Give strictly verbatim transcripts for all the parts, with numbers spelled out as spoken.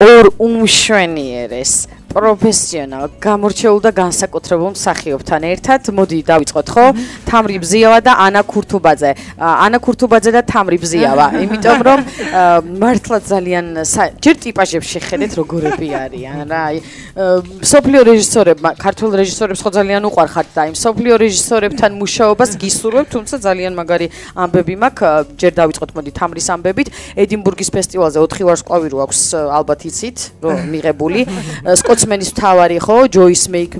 ორ უმშვენიერეს პროფესიონალ გამორჩეულ და განსაკუთრებულ მსახიობთან ერთად მოდი დავიწყოთ ხო თამრი ბზიავა და ანა ქურთუბაძე ანა ქურთუბაძე და თამრი ბზიავა იმიტომ რომ მართლა ძალიან ჯერ ტიპაჟებს შეხედეთ როგორები არიან რა აი სოფლიო რეჟისორებმა ქართულ რეჟისორებს ხო ძალიან უყვარხართ და იმ სოფლიო რეჟისორებთან მუშაობას გისურვებთ თუმცა ძალიან მაგარი ამბები მაქვს ჯერ დავიწყოთ მოდი თამრის ამბებით ედინბურგის ფესტივალზე ოთხი ვარსკვლავი რო აქვს ალბათ იცით რომ მიღებული სკოტსმენის მთავარი ხო ჯოის მეიკ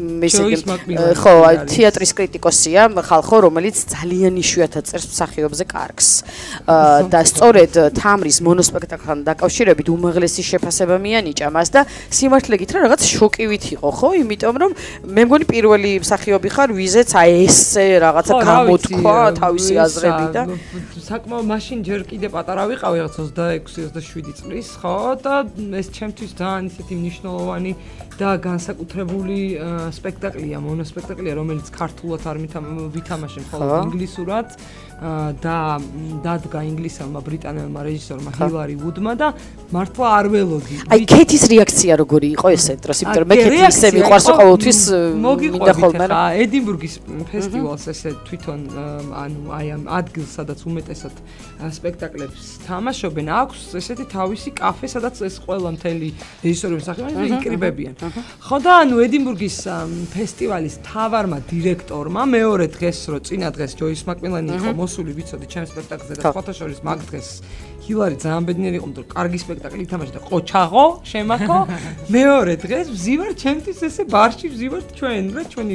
ხო თეატრის კრიტიკოსია ხალხო რომელიც ძალიან იშვიათად წერს მსახიობზე კარგს და სწორედ თამრის მონოსპექტაკლთან დაკავშირებით უმაღლესი შეფასება მიანიჭა მას და სიმართლე გითხრა რაღაც შოკივით იყო ხო იმიტომ რომ მე მგონი პირველი მსახიობი ხარ ვიზეც აი ესე რაღაცა გამოთქვა თავისი აზრები და საკმაოდ მაშინ ჯერ კიდე პატარა ვიყავი რაღაც ოცდაექვსი ოცდაშვიდი წლის ხო და ეს ჩემთვის ძალიან ისეთი მნიშვნელოვანი და განსაკუთრებული სპექტაკლია, მონოსპექტაკლია, რომელიც ქართულად არ ვითამაშე მხოლოდ ინგლისურად და დადგა ინგლისელმა ბრიტანელმა რეჟისორმა ჰილარი ვუდმა და მართლა არ ველოდი. აი კეთის რეაქცია როგორი იყო ესე დროს, იმიტომ რომ მე კეთი ისე მიყვარს ყოველთვის მინდა ხოლმე რა. ედინბურგის ფესტივალს ესე თვითონ ანუ აი ამ ადგილს სადაც უმეტესად სპექტაკლებს თამაშობენ, აქვს ესეთი თავისი კაფე, სადაც ეს ყველა მთელი რეჟისორების სახეები იკრიბებიან. ხო და ანუ ედინბურგის ფესტივალის მთავარმა დირექტორმა მეორე დღეს რო წინა დღეს ჯოის მაკმილანი იყო მოსული ვიცოდი ჩემს სპექტაკლზე და სხვათა შორის მაგ დღეს ჰილარი ძალიან ბედნიერი იყო რომ კარგი სპექტაკლი ითამაშა და ყოჩაღო შემაქო მეორე დღეს ვზივარ ჩემთვის ესე ბარში ვზივართ ჩვენ რა ჩვენი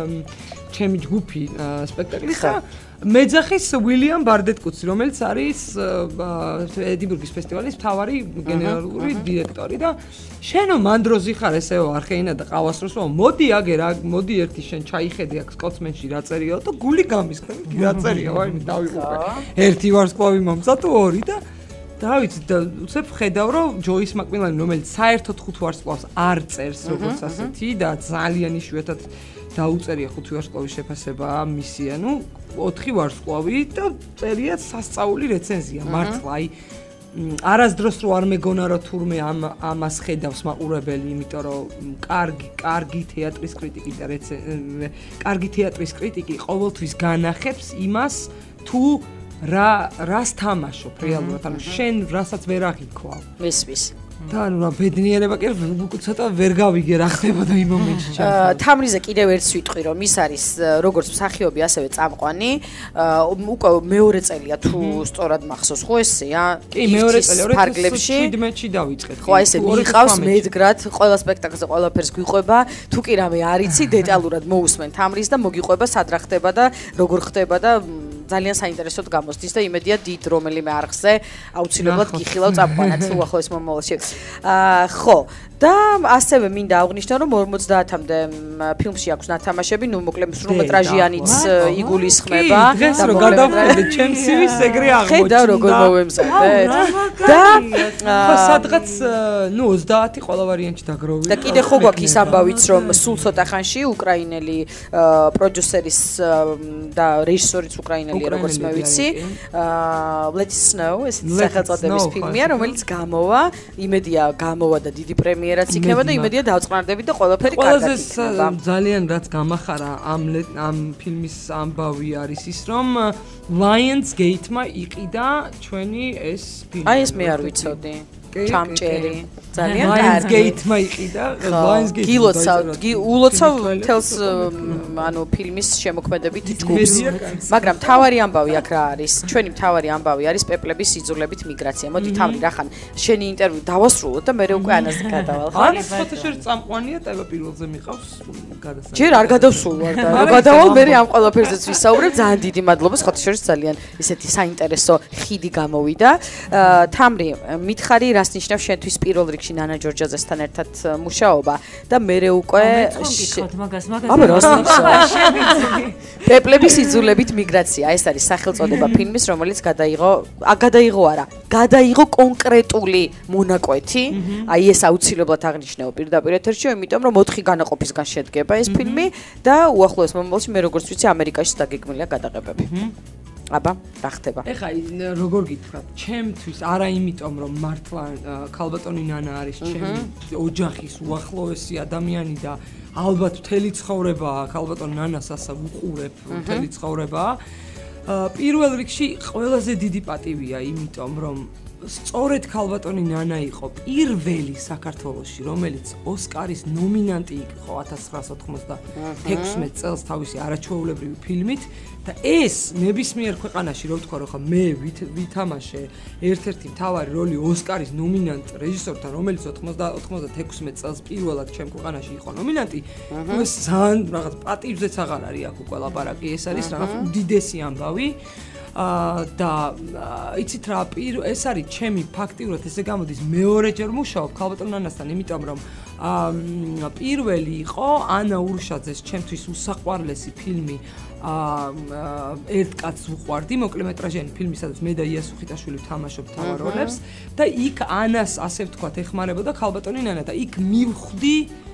ჩემი ჯგუფი სპექტაკლის და მეძახის ვილიამ ბარდეტკუცი რომელიც არის ედინბურგის ფესტივალის მთავარი გენერალური დირექტორი და შენო მანდროზი ხარ ესეო არხეინა და ყავასროს რომ მოდი აგერ მოდი ერთი შენ ჩაიხედე აქ სკოტსმენში რა წერიაო და გული გამისხენ რა წერია ვაიმე დავიღუპე ერთი ვარსკვლავი მომცა თუ ორი და დავიცით და უცებ ხედავ რომ ჯოის მაკმილანი რომელიც საერთოდ ხუთ ვარსკვლავს არ წერს როგორც ასეთი და ძალიან იშვიათად დაუწერია ხუთი ვარსკვლავის შეფასება მისი ანუ ოთხი ვარსკვლავი და წერია სასწაული რეცენზია მართლა აი არასდროს რო არ მეგონა რომ თურმე ამ ამას ხედავს მაყურებელი იმიტომ რომ კარგი კარგი თეატრის კრიტიკი და კარგი თეატრის კრიტიკი ყოველთვის განახებს იმას თუ რა რას თამაშობ რეალურად ანუ შენ რასაც ვერ აღიქვა მისვის და ანუ რა ბედნიერება კი ცოტა ვერ გავიგე რა ხდებოდა იმ მომენტში ჩემს თამრიზე კიდევ ერთს ვიტყვი რომ ის არის როგორც მსახიობი ასევე წამყვანი უკვე მეორე წელია თუ სწორად მახსოვს ხო ესეა კი მეორე წელი ორ ათას შვიდმეტში დავიწყეთ ხო ესე მიყავს მედგრად ყველა სპექტაკლზე ყველაფერს გვიყვება თუ კი რამე არიცი დეტალურად მოусმენ თამრის და მოგიყვება სად რა ხდება და როგორ ხდება და ძალიან საინტერესოდ გამოსდის და იმედია დიდ რომელიმე არხზე აუცილებლად გიხილავ წამყვანად უახლოეს მომავალში. აა ხო და ასევე მინდა აღვნიშნო რომ ორმოცდაათამდე ფილმში აქვს ნათამაშები, ნუ მოკლედ სრულმეტრაჟიანიც იგულისხმება და რო გადავხედე ჩემს სივის ეგრე აღმოჩნდა. ხედავ როგორ მოვემზადეთ და ხო სადღაც ნუ ოცდაათი ყველა ვარიანტი დაგროვილი. და კიდე ხო გვაქვს ის ამბავიც რომ სულ ცოტა ხანში უკრაინელი პროდიუსერის და რეჟისორიც უკრაინელი როგორც მე ვიცი Let It Snow ეს სახელწოდების ფილმია რომელიც გამოვა იმედია გამოვა და დიდი პრემიერაც იქნება და იმედია დავწყნარდებით და ყველაფერი კარგად იქნება ძალიან რაც გამახარა ამ ამ ფილმის ამბავი არის ის რომ Lionsgate-მა იყიდა ჩვენი ეს ფილმი აი ეს მე არ ვიცოდი ჩამჭერი ძალიან Lionsgate-მა იყიდა Lionsgate გილოცავ ულოცავ თელს ანუ ფილმის შემოქმედებით ჯგუფს მაგრამ თავარი ამბავი აქ რა არის ჩვენი თავარი ამბავი არის პეპლების სიძულებით მიგრაცია მოდი თავი რახან შენი ინტერვიუ დავასრულოთ და მე უკვე ანაზე გადავალ ხო არის ფოტოშორის წამყვანია ტევა პირველზე მიყავს გადასახადი ჯერ არ გადავსულვარ და რა გადავალ მე ამ ყველაფერზეც ვისაუბრებ ძალიან დიდი მადლობა ფოტოშორის ძალიან ისეთი საინტერესო ხიდი გამოვიდა თამრი მითხარი რას ნიშნავს შენთვის პირველ რიგში ნანა ჯორჯაძესთან ერთად მუშაობა და მე უკვე აბა რას ნიშნავს პეპლების იძულებით მიგრაცია ეს არის სახელწოდება ფილმის რომელიც გადაიღო გადაიღო არა გადაიღო კონკრეტული მონაკვეთი აი ეს აუცილებლად აღნიშნაო პირდაპირ ეთერში იმიტომ რომ ოთხი განაყოფისგან შედგება ეს ფილმი და უახლოეს მომავალში მე როგორც ვიცი ამერიკაში დაგეგმილია გადაღებები აბა, რა ხდება? ეხა როგორ გითხრათ, ჩემთვის არა იმიტომ რომ მართლა ქალბატონი ნანა არის ჩემი ოჯახის უახლოესი ადამიანი და ალბათ მთელი ცხოვრება ქალბატონ ნანას ასა ვუყურებ მთელი ცხოვრება. პირველ რიგში ყველაზე დიდი პატივია იმიტომ რომ სწორედ ქალბატონი ნანა იყო პირველი საქართველოში, რომელიც ოსკარის ნომინანტი იყო ათას ცხრაასა ოთხმოცდათექვსმეტ წელს თავისი არაჩვეულებრივი ფილმით და ეს ნებისმიერ ქვეყანაში რო ვთქვა, რომ ხა მე ვითამაშე ერთ-ერთი მთავარი როლი ოსკარის ნომინანტ რეჟისორთან, რომელიც ოთხმოცდათექვსმეტ წელს პირველად ჩემ ქვეყანაში იყო ნომინანტი, ეს ძალიან რაღაც პატივზეც აღარ არის აქ უკვე ლაპარაკი, ეს არის რაღაც უდიდესი ამბავი. და იცით რა, ეს არის ჩემი ფაქტიურად ესე გამოდის მეორეჯერ მუშაობ ქალბატონ ნანასთან, იმიტომ რომ პირველი იყო ანა ურშაძეს ჩემთვის უსაყვარლესი ფილმი ერთ კაცს ვუყვარდი, მოკლემეტრაჟიანი ფილმი, სადაც მე და იასუ ხიტაშვილი ვთამაშობ მთავარ როლებს და იქ ანას ასე ვთქვათ ეხმარებოდა ქალბატონი ნანა და იქ მივხვდი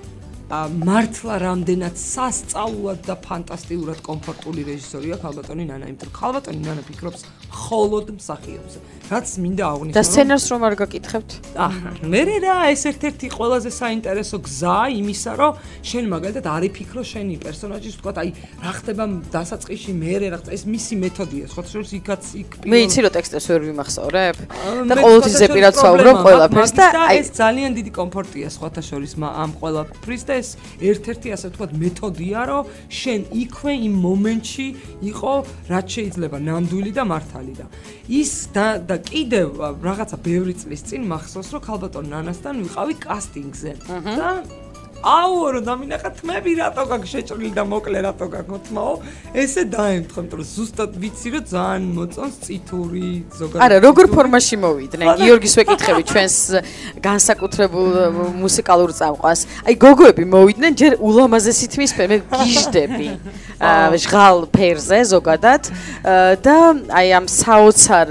მართლა რამდენად სასწაულად და ფანტასტიკურად კომფორტული რეჟისორია ქალბატონი ნანა, იმიტომ რომ ქალბატონი ნანა ფიქრობს მხოლოდ მსახიობზე. რაც მინდა აღვნიშნო. და სცენარს რომ არ გაკითხებთ? აჰა, მე რა, ეს ერთ-ერთი ყველაზე საინტერესო გზა იმისა, რომ შენ მაგალითად არ იფიქრო შენი პერსონაჟის, ვთქვათ, აი, რა ხდება დასაწყისში, მერე რა ხდება, ეს მისი მეთოდია, სხვა შორის იქაც იქ მე იცი რომ ტექსტებს ვერ ვიმახსოვრებ და ყოველთვის ზეპირად ვსაუბრობ ყველაფერს და აი ეს ძალიან დიდი კომფორტია სხვათა შორის ამ ყველაფრის და ეს ერთ-ერთი ასე ვთქვათ მეთოდია, რომ შენ იქვე იმ მომენტში იყო რაც შეიძლება ნამდვილი და მართალი და ის და კიდევ რაღაცა ბევრი წლის წინ მახსოვს, რომ ქალბატონ ნანასთან ვიყავი კასტინგზე და აუ რომ დამინახა თმები რატო გაქვს შეჭრილი და მოკლე რატო გაქვს თმაო ესე დაემთხო, იმიტომ რომ ზუსტად ვიცი რომ ძალიან მოწონს წითური ზოგადად არა როგორ ფორმაში მოვიდნენ გიორგის ვეკითხები ჩვენს განსაკუთრებულ მუსიკალურ წამყვას აი გოგოები მოვიდნენ ჯერ ულამაზესი თმის მე გიჟდები ჟღალ ფერზე ზოგადად და აი ამ საოცარ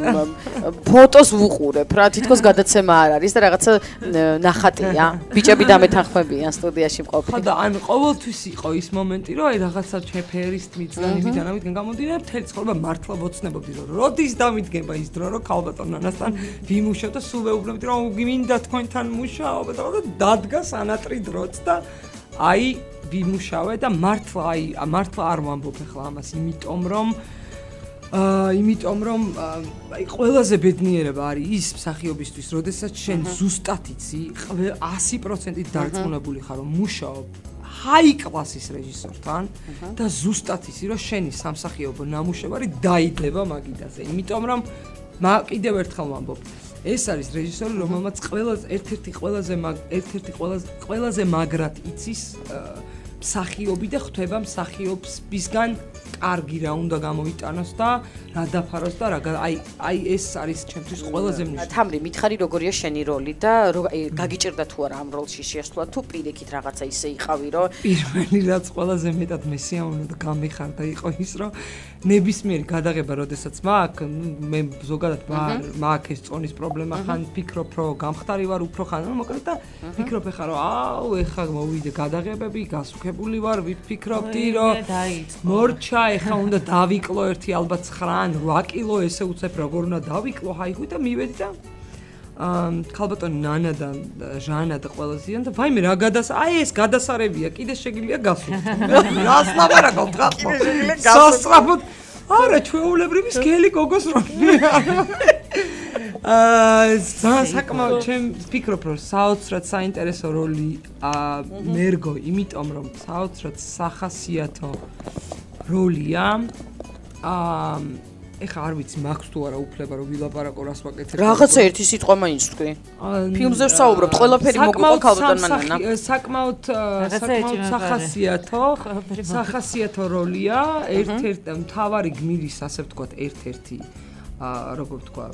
ფოტოს ვუყურებ რა თითქოს გადაცემა არ არის და რაღაცა ნახატია ბიჭები დამეთანხმებიან სტუდიაში მყოფი. ხო და ან ყოველთვის იყო ის მომენტი, რომ აი რაღაცა ჩეფერის თმიდან იმიდან ამიდან გამომდინარე, მთელი ცხოვრება მართლა ვოცნებობდი, რომ როდის დამიდგება ის დრო, რომ ქალბატონ ნანასთან ვიმუშავ და სულ ვეუბნებდი, რომ გმინდა თქვენთან მუშაობა და დადგა სანატრი დროც და აი ვიმუშავე და მართლა აი მართლა არ ვამბობ ახლა ამას, იმიტომ რომ აა იმიტომ რომ აი ყველაზე ბედნიერება არის ის მსახიობისთვის, როდესაც შენ ზუსტად იცი ასი პროცენტით დარწმუნებული ხარ, რომ მუშაობ ჰაი კლასის რეჟისორთან და ზუსტად იცი, რომ შენი სამსახიობო ნამუშევარი დაიდება მაგიდაზე. იმიტომ რომ კიდევ ერთხელ ვამბობ, ეს არის რეჟისორი, რომელმაც ყველაზე ერთ-ერთი ყველაზე ერთ-ერთი ყველაზე ყველაზე მაგრად იცის მსახიობი და ხვდება მსახიობისგან კარგი რა უნდა გამოიტანოს და რა დაფაროს და რა აი აი ეს არის ჩემთვის ყველაზე მნიშვნელოვანი. თამრი, მითხარი როგორია შენი როლი და გაგიჭირდა თუ არა ამ როლში შეასრულა თუ პირიქით რაღაცა ისე იყავი რომ პირველი რაც ყველაზე მეტად მესიამოვნო და გამიხარდა იყო ის რომ ნებისმიერი გადაღება როდესაც მაქვს მე ზოგადად მაქვს ეს წონის პრობლემა ხან ფიქრობ რომ გამხდარი ვარ უფრო ხან მოკლედ და ფიქრობ ეხა რომ აუ ეხა მოვიდე გადაღებები გასუქებული ვარ ვიფიქრობდი რომ მორჩა ეხა უნდა დავიკლო ერთი ალბათ ცხრა ან რვა კილო ესე უცებ როგორ უნდა დავიკლო ჰაიგვი და მივედი და ქალბატონი ნანა და ჟანა და ყველაზეან და ვაიმე რა გადას აი ეს გადასარევია კიდე შეგიძლია გასულიყო რას ლაპარაკობ დღას სასწრაფოდ არა ჩვეულებრივი სკელი გოგოს როლია აა ძალიან საკმაოდ ჩემ ვფიქრობ რომ საოცრად საინტერესო როლი მერგო იმიტომ რომ საოცრად სახასიათო როლია აა ეხა არ ვიცი მაქვს თუ არა უფლება რომ ვილაპარაკო რას ვაკეთებ რაღაცა ერთი სიტყვა მაინც თქვი ფილმზე ვსაუბრობთ ყველაფერი მოგვიყვა ქალბატონ ნანა საკმაოდ საკმაოდ სახასიათო სახასიათო როლია ერთ-ერთი მთავარი გმირის ასე ვთქვათ ერთ-ერთი როგორ ვთქვა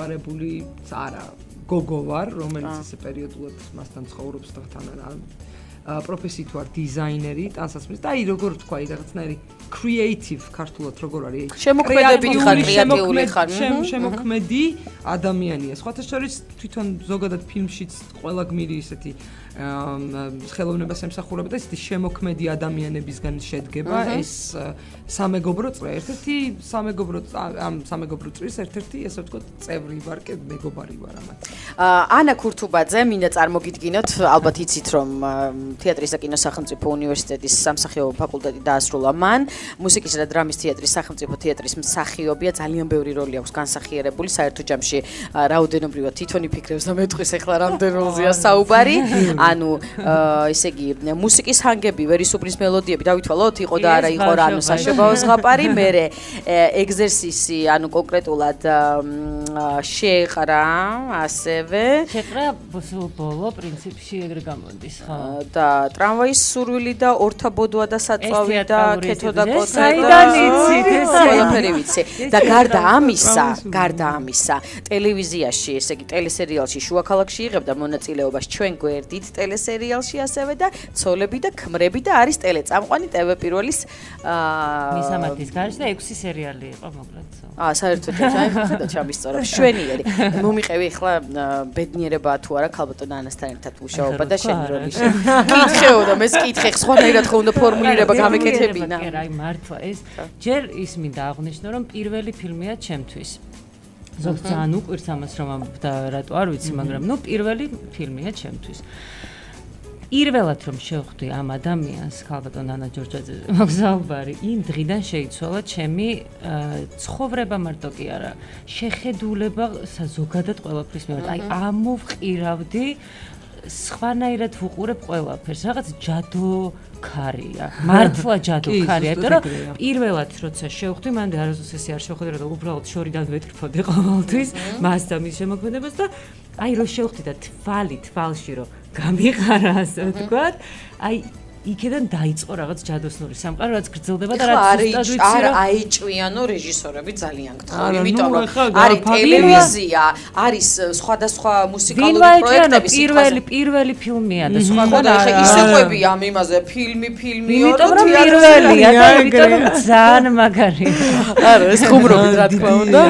შეყვარებული არა გოგო ვარ რომელიც ესე პერიოდულად მასთან ცხოვრობს და თან პროფესიით ვარ დიზაინერი, ტანსაცმლის და აი როგორ თქვა, აი რაღაცნაირი creative ქართულად როგორ არის? შემოქმედებით ხარ, კრეატიული ხარ. შემოქმედი ადამიანია. სხვათა შორის თვითონ ზოგადად ფილმშიც ყველა გმირი ისეთი ხელოვნებას ემსახურება და ისეთი შემოქმედი ადამიანებისგან შედგება ეს სამეგობრო წრე. ერთ-ერთი სამეგობრო ამ სამეგობრო წრის ერთ-ერთი ესე ვთქვათ წევრი ვარ, კი მეგობარი ვარ ამათ. ანა ქურთუბაძე, მინდა წარმოგიდგინოთ, ალბათ იცით რომ თეატრის და კინოს სახელმწიფო უნივერსიტეტის სამსახიობო ფაკულტეტი დაასრულა მან. მუსიკისა და დრამის თეატრის სახელმწიფო თეატრის მსახიობია, ძალიან ბევრი როლი აქვს განსახიერებული, საერთო ჯამში რაოდენობრივად თვითონ იფიქრებს და მეტყვის ახლა რამდენ როლზეა საუბარი. ანუ ესე იგი მუსიკის ჰანგები, ვერისუბნის მელოდიები დავითვალოთ, იყო და არა იყო რა, ანუ საშობაო ზღაპარი, მერე ეგზერსისი, ანუ კონკრეტულად შეყრა, ასევე შეყრა ბოლო პრინციპში ეგრე გამოდის, ხო? და ტრამვაის სურვილი და ორთა ბოდვა და საწვავი და ქეთო და კოტა. საიდან იცით ეს? ყველაფერი ვიცი. და გარდა ამისა, გარდა ამისა, ტელევიზიაში, ესე იგი ტელესერიალში შუა ქალაქში იღებდა მონაწილეობას ჩვენ გვერდით ტელესერიალში ასევე და ცოლები და ქმრები და არის ტელეწამყვანი ტევ პირველის მისამართის გარშ და ექვსი სერიალი იყო მოკლედ. აა საერთოდ აი ხედავ ჩამისწორებ შვენიერი. მომიყევი ახლა ბედნიერება თუ არა ქალბატონ ანასთან ერთად მუშაობა და შენ როლი შენ. კითხეოდა მეს კითხე სხვანაირად ხო უნდა ფორმულირება გამეკეთებინა. აი მართლა ეს ჯერ ის მინდა აღვნიშნო რომ პირველი ფილმია ჩემთვის. ზოგს ძალიან უყვირს ამას რომ და რატო არ ვიცი, მაგრამ ნუ პირველი ფილმია ჩემთვის. პირველად რომ შევხვდი ამ ადამიანს, ქალბატონ ანა ჯორჯაძეზე მოგზაურობარი, იმ დღიდან შეიცვალა ჩემი ცხოვრება მარტო კი არა, შეხედულება ზოგადად ყველაფრის მიმართ. აი ამოვყირავდი სხვანაირად ვუყურებ ყველაფერს, რაღაც ჯადოქარია, მართლა ჯადოქარია, იმიტომ რომ პირველად როცა შევხვდი, მანდ არასდროს ესე არ შევხვდი, რომ უბრალოდ შორიდან ვეთქფოდი ყოველთვის მას და მის შემოქმედებას და აი რო შევხვდი და თვალი თვალში რო გამიყარა ასე ვთქვათ, აი იქიდან დაიწყო რაღაც ჯადოსნური სამყარო, რაც გრძელდება და რაც ზუსტად ვიცი რომ აიჭვიანო რეჟისორები ძალიან გთხოვ, იმიტომ რომ არის ტელევიზია, არის სხვადასხვა მუსიკალური პროექტები, პირველი პირველი ფილმია და სხვა და ეხა ისე ყვები ამ იმაზე ფილმი ფილმიო იმიტომ რომ პირველია და იმიტომ რომ ძალიან მაგარია. არა, ეს ხუმრობით რა თქმა უნდა.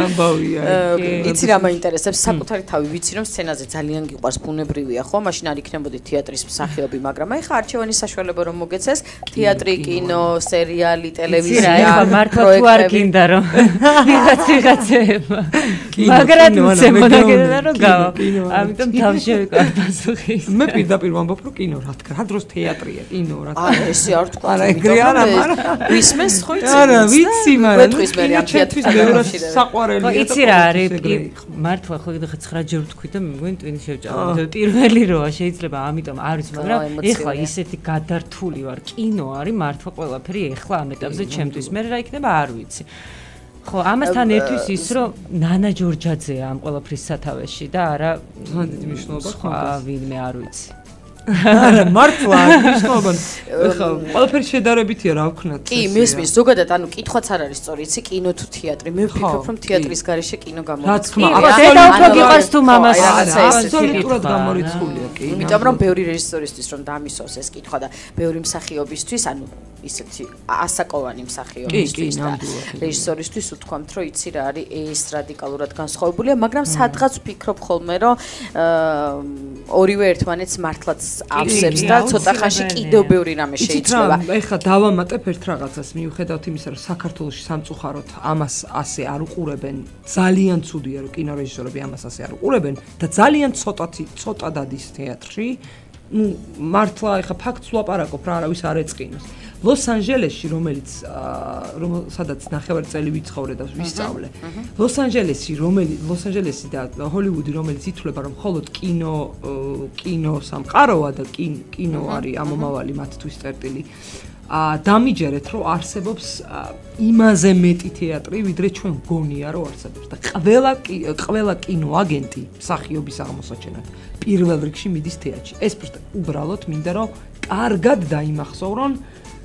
იცი რა მაინტერესებს, საკუთარი თავი ვიცი რომ სცენაზე ძალიან გიყვარს, ბუნებრივია ხო, მაშინ არ იქნებოდი თეატრის მსახიობი, მაგრამ აი ხა არჩევანის საშუალება რომ მოგეცეს თეატრი, კინო, სერიალი, ტელევიზია, ეხა მართლა თუ არ გინდა რომ ვიღაც ვიღაცეება მაგრამ შემონაგებდა რომ გავა. ამიტომ თავში ვიყავ პასუხი. მე პირდაპირ ვამბობ რომ კინო რა თქმა, რა დროს თეატრია, კინო რა თქმა. არა, ესე არ თქვა. არა, ეგრე არა, მაგრამ ვისმენს ხო იცი? არა, ვიცი, მაგრამ მეტყვის მე ამ თეატრის ბევრად საყვარელია. იცი რა არის, მართლა ხო ეხლა ცხრა ჯერ ვთქვი და მეგონი ტვინი შევჭამე. პირველი როა შეიძლება, ამიტომ არ ვიცი, მაგრამ ეხლა ისეთი გადარ თული ვარ, კინო არის მართლა ყველაფერი ეხლა ამ ეტაპზე ჩემთვის. მე რა იქნება არ ვიცი. ხო, ამასთან ერთის ის რომ ნანა ჯორჯაძეა ამ ყველაფრის სათავეში და არა დიდი მნიშვნელობა სხვა ვინმე არ ვიცი. არა, მართლა მნიშვნელობა. ეხლა ყველაფერი შედარებითია რა ვქნათ. კი, მესმის, ზოგადად ანუ კითხვაც არ არის სწორი, იცი, კინო თუ თეატრი. მე ვფიქრობ რომ თეატრის გარეშე კინო გამოდის. რა თქმა უნდა, დედა უფრო გიყვარს თუ მამას. აბსოლუტურად გამორიცხულია კი. იმიტომ რომ ბევრი რეჟისორისთვის რომ დამისვოს ეს კითხვა და ბევრი მსახიობისთვის, ანუ ისეთი ასაკოვანი მსახიობისთვის და რეჟისორისთვის უთქვამთ რომ იცი რა არის ეს რადიკალურად განსხვავებულია, მაგრამ სადღაც ვფიქრობ ხოლმე რომ ორივე ერთმანეთს მართლაც ავსებს და ცოტა ხანში კიდევ ბევრი რამე შეიძლება. ეხლა დავამატებ ერთ რაღაცას, მიუხედავად იმისა რომ საქართველოში სამწუხაროდ ამას ასე არ უყურებენ, ძალიან ცუდია რომ კინორეჟისორები ამას ასე არ უყურებენ და ძალიან ცოტათი ცოტა დადის თეატრში. ნუ მართლა ეხლა ფაქტს ვაპარაკობ რა, არავის არ ეწყინოს. ლოს-ანჯელესში, რომელიც სადაც ნახევარი წელი ვიცხოვრე და ვისწავლე. ლოს-ანჯელესი, რომელიც ლოს-ანჯელესი და ჰოლივუდი, რომელიც ითვლება რომ მხოლოდ კინო კინო სამყაროა და კინო არის ამომავალი მათთვის წერტილი. დამიჯერეთ რომ არსებობს იმაზე მეტი თეატრი, ვიდრე ჩვენ გონია რომ არსებობს და ყველა ყველა კინოაგენტი მსახიობის აღმოსაჩენად პირველ რიგში მიდის თეატრში. ეს უბრალოდ მინდა რომ კარგად დაიმახსოვრონ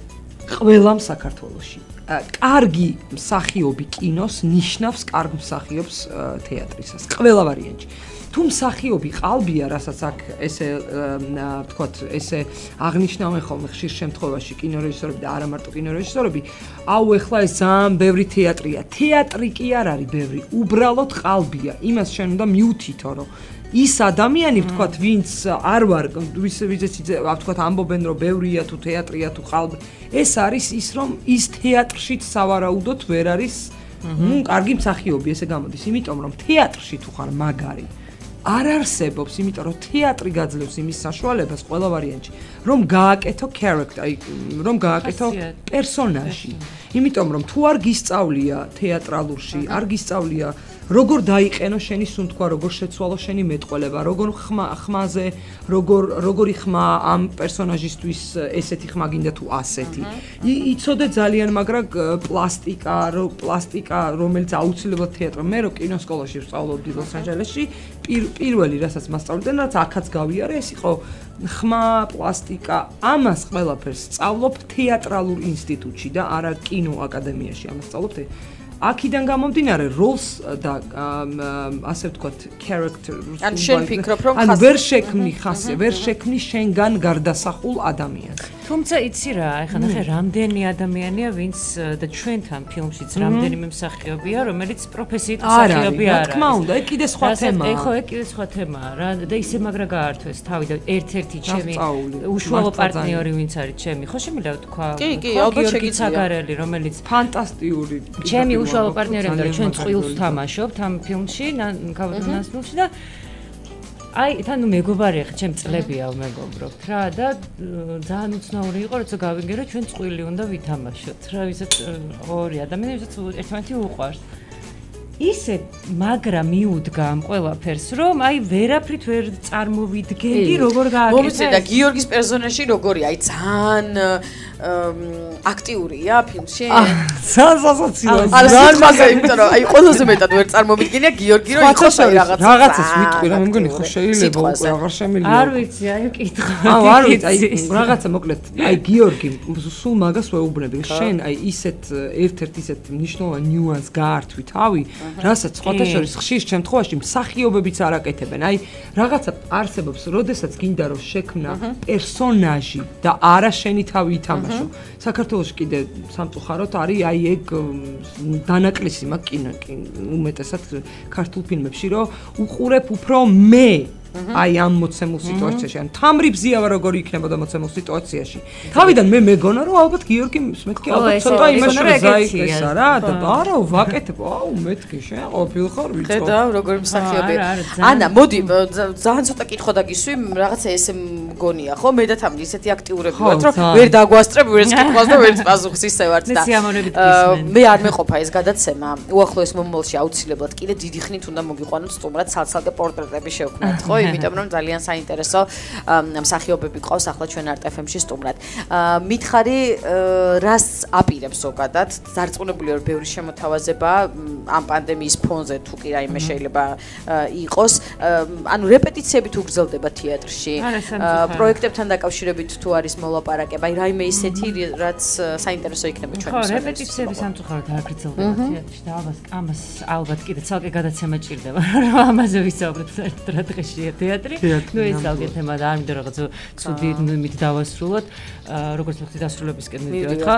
ყველამ საქართველოში. კარგი მსახიობი კინოს ნიშნავს კარგ მსახიობს თეატრისას. ყველა ვარიანტში. თუ მსახიობი ყალბია, რასაც აქ ესე ვთქვათ, ესე აღნიშნავენ ხოლმე ხშირ შემთხვევაში კინორეჟისორები და არა მარტო კინორეჟისორები, აუ ეხლა ეს ძალიან ბევრი თეატრია. თეატრი კი არ არის ბევრი, უბრალოდ ყალბია. იმას შენ უნდა მიუთითო, რომ ის ადამიანი, ვთქვათ, ვინც არ ვარ, ვის ვიზეც ვთქვათ, ამბობენ, რომ ბევრია თუ თეატრია თუ ყალბი, ეს არის ის, რომ ის თეატრშიც სავარაუდოდ ვერ არის, ნუ, კარგი მსახიობი, ესე გამოდის, იმიტომ რომ თეატრში თუ ხარ მაგარი არ არსებობს, იმიტომ რომ თეატრი გაძლევს იმის საშუალებას ყველა ვარიანტში, რომ გააკეთო character, აი, რომ გააკეთო პერსონაჟი. იმიტომ რომ თუ არ გისწავლია თეატრალურში, არ გისწავლია როგორ დაიყენო შენი სუნთქვა, როგორ შეცვალო შენი მეტყველება, როგორ ხმა ხმაზე, როგორ როგორი ხმა ამ პერსონაჟისთვის ესეთი ხმა გინდა თუ ასეთი. იცოდე ძალიან მაგრამ პლასტიკა, პლასტიკა, რომელიც აუცილებლად თეატრ, მე რო კინოსკოლაში ვსწავლობდი ლოს-ანჯელესში, პირველი რასაც მასწავლდნენ, რაც აქაც გავიარე, ეს იყო ხმა, პლასტიკა, ამას ყველაფერს სწავლობ თეატრალურ ინსტიტუტში და არა კინო აკადემიაში ამას სწავლობ. აქედან გამომდინარე როლს და ასე ვთქვათ character ან შენ ფიქრობ რომ ან ვერ შექმნი ხასე ვერ შექმნი შენგან გარდასახულ ადამიანს თუმცა იცი რა ეხლა ნახე რამდენი ადამიანია ვინც და ჩვენთან ფილმშიც რამდენიმე მსახიობია რომელიც პროფესიით მსახიობი არა რა თქმა უნდა ეგ კიდე სხვა თემაა ეხო ეგ კიდე სხვა თემაა რა და ისე მაგრა გაართვეს თავი და ერთ-ერთი ჩემი უშუალო პარტნიორი ვინც არის ჩემი ხო შემიძლია ვთქვა კი კი ალბათ შეგიცაგარელი რომელიც ფანტასტიკური ჩემი უშუალო პარტნიორი და ჩვენ წყვილს ვთამაშობთ ამ ფილმში კავადონას ფილმში და აი თან მეგობარი ხა ჩემ წლებია ვმეგობრობთ რა და ძალიან უცნაური იყო როცა გავიგე რომ ჩვენ წყვილი უნდა ვითამაშოთ რა ვისაც ორი ადამიანი ვისაც ერთმანეთი უყვარს ისე მაგრა მიუდგა ამ ყველაფერს რომ აი ვერაფრით ვერ წარმოვიდგენდი როგორ გააკეთე მომიცე და გიორგის პერსონაჟი როგორია აი ძალიან აქტიურია ფილმში ძალიან სასაცილოა ძალიან მაგარი იმიტომ რომ აი ყველაზე მეტად ვერ წარმოვიდგენია გიორგი რომ იყოს აი რაღაცა რაღაცას ვიტყვი რა მე მგონი ხო შეიძლება უკვე აღარ შემიძლია არ ვიცი აი კითხვა აუ არ ვიცი აი რაღაცა მოკლედ აი გიორგი სულ მაგას ვეუბნები შენ აი ისეთ ერთ-ერთ ისეთ მნიშვნელოვან ნიუანს გაართვი თავი რასაც სხვათა შორის ხშირ შემთხვევაში მსახიობებიც არ აკეთებენ აი რაღაცა არსებობს როდესაც გინდა რომ შექმნა პერსონაჟი და არა შენი თავი ითამაშო საქართველოში კიდე სამწუხაროდ არის აი ეგ დანაკლისი მაგ კინო უმეტესად ქართულ ფილმებში რომ უყურებ უფრო მე აი ამ მოცემულ სიტუაციაში ან თამრიბზია როგორი იქნებოდა მოცემულ სიტუაციაში თავიდან მე მეგონა რომ ალბათ გიორგი მეთქი ალბათ ცოტა იმაში ზაიქესა რა და არა ვაკეთებ აუ მეთქი შენ ყოფილ ხარ ვიცო ხედავ როგორი მსახიობი ანა მოდი ძალიან ცოტა კითხვა დაგისვი რაღაცა ესე მგონია ხო მე და თამრი ისეთი აქტიურები ვართ რომ ვერ დაგვასწრებ ვერც კითხვას და ვერც პასუხს ისე ვართ და მე არ მეყოფა ეს გადაცემა უახლოეს მომავალში აუცილებლად კიდე დიდი ხნით უნდა მოგიყვანოთ სტუმრად ცალ-ცალკე პორტრეტები შევქმნათ ხო იმიტომ რომ ძალიან საინტერესო მსახიობები ყავს ახლა ჩვენ არტ ეფ ემში სტუმრად. მითხარი რას აპირებს ზოგადად? დარწმუნებული ვარ ბევრი შემოთავაზება ამ პანდემიის ფონზე თუ კი რაიმე შეიძლება იყოს. ანუ რეპეტიციები თუ გრძელდება თეატრში, პროექტებთან დაკავშირებით თუ არის მოლაპარაკება, აი რაიმე ისეთი რაც საინტერესო იქნება ჩვენთვის. ხო, რეპეტიციები სამწუხაროდ არ გრძელდება თეატრში და ამას ამას ალბათ კიდე ცალკე გადაცემა ჭირდება რომ ამაზე ვისაუბროთ რა დღეშია თეატრი. ნუ ეს ალბათ თემა და არ მინდა რაღაც ცუდი იმით დავასრულოთ. როგორც ვთქვი დასრულებისკენ მივიდეთ ხო?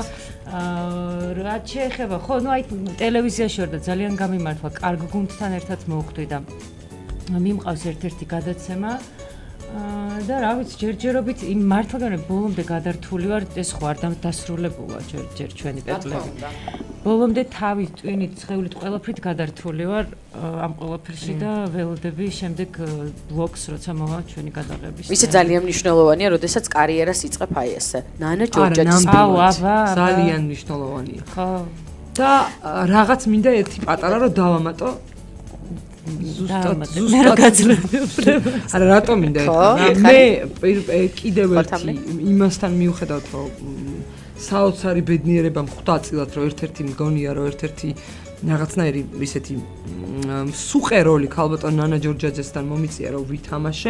აა რაც შეეხება ხო, ნუ აი ტელევიზიაში ვარ და ძალიან გამიმართვა კარგ გუნდთან ერთად მოვხვდი და მიმყავს ერთ-ერთი გადაცემა და რა ვიცი ჯერჯერობით იმ მართლაგან ბოლომდე გადართული ვარ ეს ხო არ დასრულებულა ჯერ ჩვენი პეპლები ბოლომდე თავი ტვინით ცხეულით ყველაფრით გადართული ვარ ამ ყველაფერში და ველოდები შემდეგ ბლოგს როცა მოვა ჩვენი გადაღების ისე ძალიან მნიშვნელოვანია როდესაც კარიერას იწყებ აი ესე ნანა ჯორჯაძის ძალიან მნიშვნელოვანია ხო და რაღაც მინდა ერთი პატარა რომ დავამატო ზუსტად ზუსტად არა რატომ მინდა მე კიდევ ერთი იმასთან მიუხედავად რომ საოცარი ბედნიერება მხვდა წილად რომ ერთ-ერთი მგონია რომ ერთ-ერთი რაღაცნაირი ისეთი სუყე როლი ქალბატონ ნანა ჯორჯაძესთან მომიწია რომ ვითამაშე.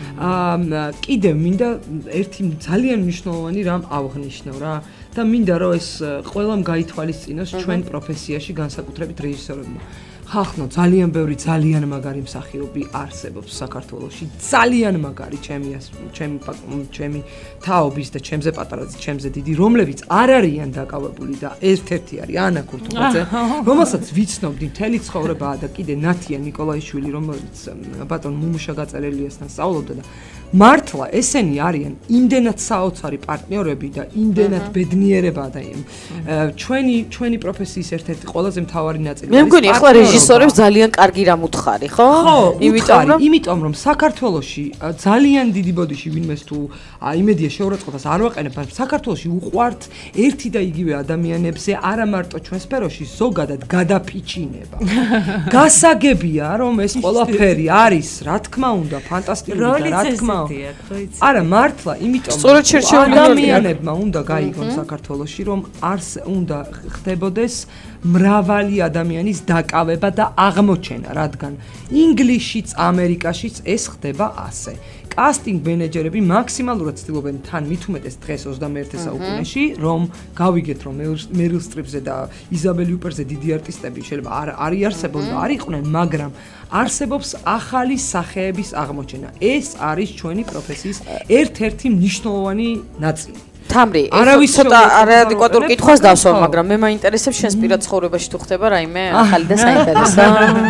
კიდევ მინდა ერთი ძალიან მნიშვნელოვანი რამ ავღნიშნო რა და მინდა რომ ეს ყველამ გაითვალისწინოს ჩვენ პროფესიაში განსაკუთრებით რეჟისორებმა. ხახნო ძალიან ბევრი ძალიან მაგარი მსახიობი არსებობს საქართველოში. ძალიან მაგარი ჩემი ჩემი ჩემი თაობის და ჩემზე პატარაზე, ჩემზე დიდი, რომლებიც არ არიან დაკავებული და ერთ-ერთი არის ანა ქურთუბაძე, რომელსაც ვიცნობდი მთელი ცხოვრება და კიდე ნათია ნიკოლაიშვილი, რომელიც ბატონ მუმუშა გაწერელიასთან სწავლობდა და მართლა ესენი არიან იმდენად საოცარი პარტნიორები და იმდენად ბედნიერება და ჩვენი ჩვენი პროფესიის ერთ-ერთი ყველაზე მთავარი ნაწილი არის. მე მგონი ახლა რეჟისორებს ძალიან კარგი რამ უთხარი, ხო? იმიტომ რომ იმიტომ რომ საქართველოში ძალიან დიდი ბოდიში ვინმეს თუ იმედია შეურაცხყოფას არ ვაყენებ, მაგრამ საქართველოში უყვართ ერთი და იგივე ადამიანებზე არა მარტო ჩვენ სფეროში, ზოგადად გადაფიჩინება. გასაგებია რომ ეს ყველაფერი არის, რა თქმა უნდა, ფანტასტიკური და რა თქმა არა მართლა, იმიტომ რომ ადამიანებმა უნდა გაიგონ საქართველოში, რომ არს უნდა ხდებოდეს მრავალი ადამიანის დაკავება და აღმოჩენა, რადგან ინგლისშიც, ამერიკაშიც ეს ხდება ასე. კასტინგ მენეჯერები მაქსიმალურად ცდილობენ თან მით უმეტეს დღეს ოცდამეერთე საუკუნეში, რომ გავიგეთ, რომ მერილ სტრიპზე და იზაბელ იუპერზე დიდი არტისტები შეიძლება არ არ იარსებონ და არ იყვნენ, მაგრამ არსებობს ახალი სახეების აღმოჩენა. ეს არის ჩვენი პროფესიის ერთ-ერთი მნიშვნელოვანი ნაწილი. თამრი, არავის ცოტა არაადეკვატურ კითხვას დავსვამ, მაგრამ მე მაინტერესებს შენს პირად ცხოვრებაში თუ ხდება რაიმე ახალი და საინტერესო.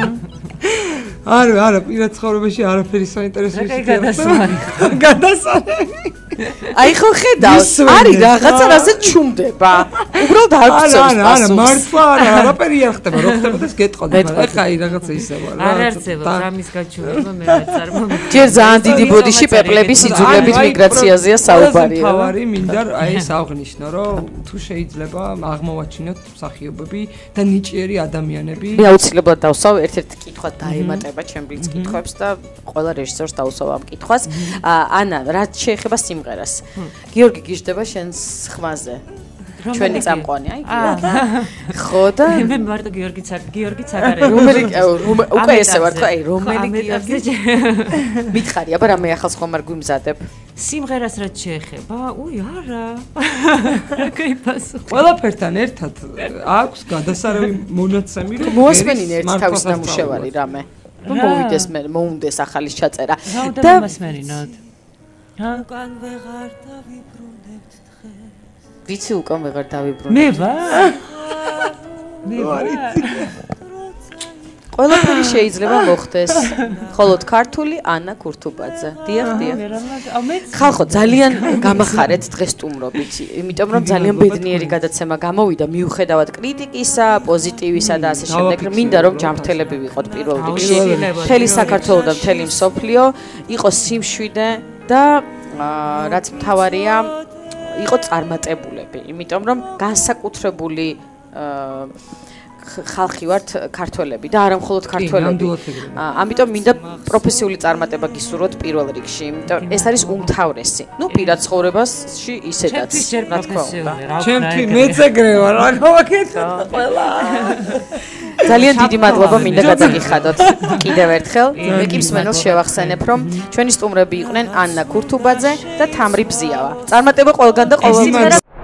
არა, არა, პირად ცხოვრებაში არაფერი საინტერესო ისე გადასვალი. გადასვალი. აი ხო ხედავს, არის რაღაცა რაზე ჩუმდება. უბრალოდ არ გწევს პასუხს. არა, არა, მართლა არა, არაფერი არ ხდება, რო ხდებოდეს გეტყოდი, მაგრამ ეხა აი რაღაცა ისევა რა. არ არსებობს რამის გაჩუმება მე არ წარმოვიდგინე. ჯერ ძალიან დიდი ბოდიში პეპლების იძულებით მიგრაციაზეა საუბარი. თავარი მინდა აი ეს აღნიშნო, რომ თუ შეიძლება აღმოვაჩინოთ მსახიობები და ნიჭიერი ადამიანები. მე აუცილებლად დავსვავ ერთ-ერთი კითხვა დაემატება ჩემ ბლიც კითხვებს და ყველა რეჟისორს დავსვავ ამ კითხვას. ანა, რაც შეეხება სიმღერას. გიორგი გიждდება შენს ხმაზე. ჩვენი წამყვანი, აი ხო და მე მარტო გიორგი ცაკ გიორგი ცაკარელი. რომელი უკვე ესე ვარ თქო, აი რომელი გიორგი. მითხარი, აბა რა მე ახალს ხომ არ გვიმზადებ. სიმღერას რაც შეეხება, უი არა. კაი პასუხი. ყველაფერთან ერთად აქვს გადასარევი მონაცემი, რომ მოასმენინ ერთი თავის ნამუშევარი რამე. რომ მოვიდეს მე, მოუნდეს ახალის ჩაწერა. და მოსმენინოთ. უკან ვეღარ დავიბრუნებთ დღეს. ვიცი უკან ვეღარ დავიბრუნებ. მე ვარ? მე ვარ. ყველაფერი შეიძლება მოხდეს. ხოლოდ ქართული ანა ქურთუბაძე. დიახ, დიახ. ხალხო ძალიან გამახარეთ დღეს სტუმრობით, იმიტომ რომ ძალიან ბედნიერი გადაცემა გამოვიდა მიუხედავად კრიტიკისა, პოზიტივისა და ასე შემდეგ. მინდა რომ ჯანმრთელები ვიყოთ პირველ რიგში. მთელი საქართველო და მთელი მსოფლიო იყოს სიმშვიდე და რაც მთავარია იყო წარმატებულები, იმიტომ რომ განსაკუთრებული ხალხი ვართ ქართველები და არა მხოლოდ ქართველები. ამიტომ მინდა პროფესიული წარმატება გისურვოთ პირველ რიგში, იმიტომ ეს არის უმთავრესი. ნუ პირად ცხოვრებაში ისედაც, რა თქმა უნდა. ჩემთვის მეც ეგრე ვარ, რა გავაკეთე ყველა. ძალიან დიდი მადლობა მინდა გადაგიხადოთ კიდევ ერთხელ. მე კი მსმენელს შევახსენებ, რომ ჩვენი სტუმრები იყვნენ ანა ქურთუბაძე და თამრი ბზიავა. წარმატება ყველგან და ყოველთვის.